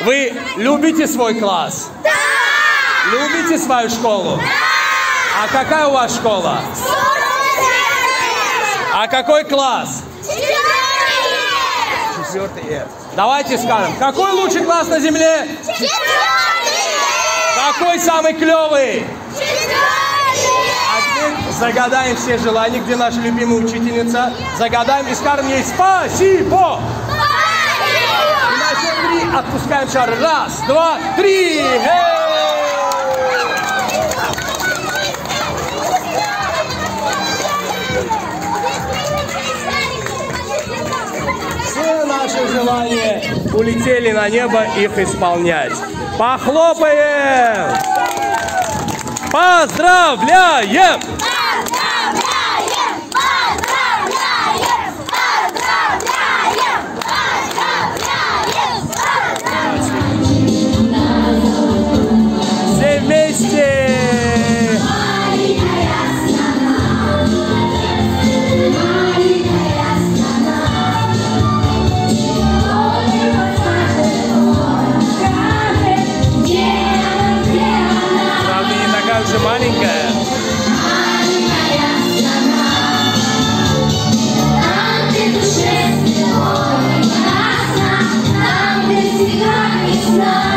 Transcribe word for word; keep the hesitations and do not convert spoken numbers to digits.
Вы любите свой класс? Да! Любите свою школу? Да! А какая у вас школа? А какой класс? Четвертый! Четвертый F. Давайте скажем, какой лучший класс на земле? Четвертый! Какой самый клевый? Четвертый! А теперь загадаем все желания, где наша любимая учительница. Загадаем и скажем ей спасибо! И на счет три отпускаем шар. Раз, два, три! Все наши желания улетели на небо их исполнять. Похлопаем! Поздравляем! Поздравляем! Поздравляем! Поздравляем! Поздравляем! Все вместе! Правда, не такая уже маленькая. Там, где душе светло и ясно, там, где всегда весна.